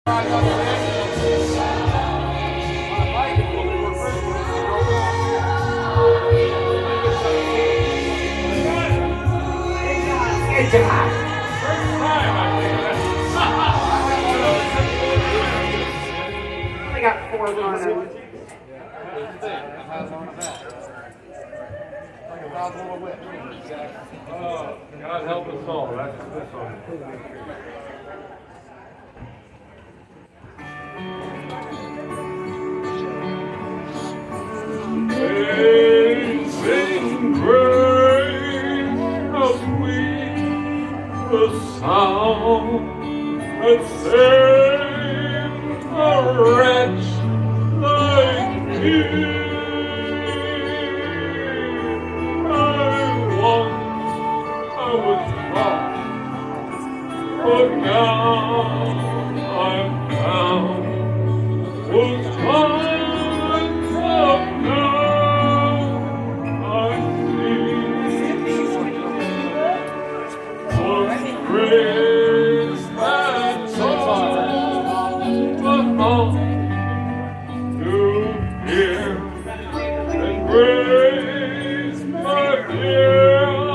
Good job. I got 4 on it. God help us all. That's this one. Amazing grace, how sweet the sound that saved a wretch like me. I was lost, but now I'm found. Was blind, but now I see. Was grace that taught the heart to fear, and grace my dear.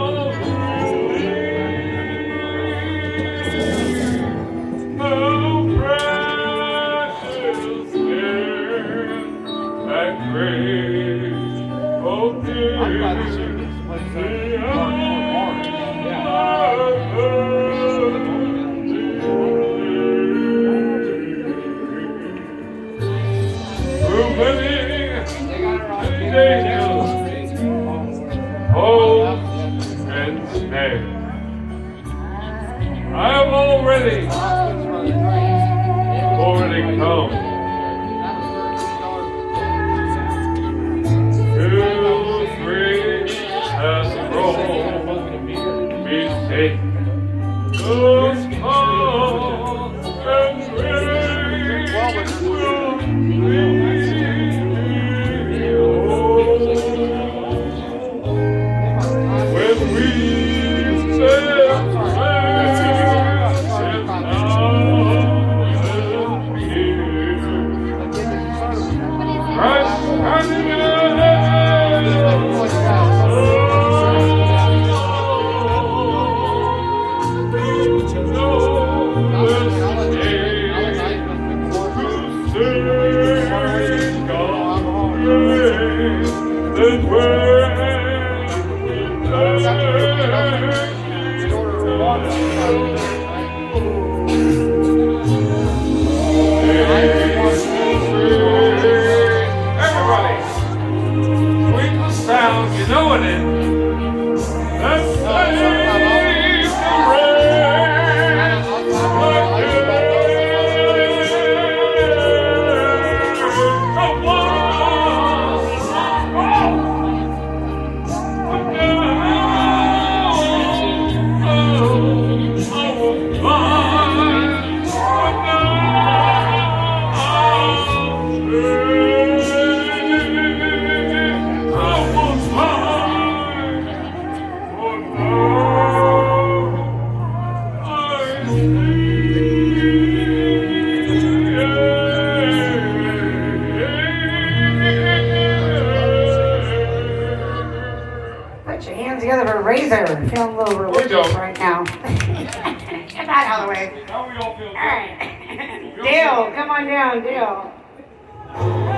I've already come to free and roll me safe. Those calls and grace will lead me home. When we said you know it. Razor, feeling a little religious right now. Get that out of the way. All right. Dale, come on down, Dale.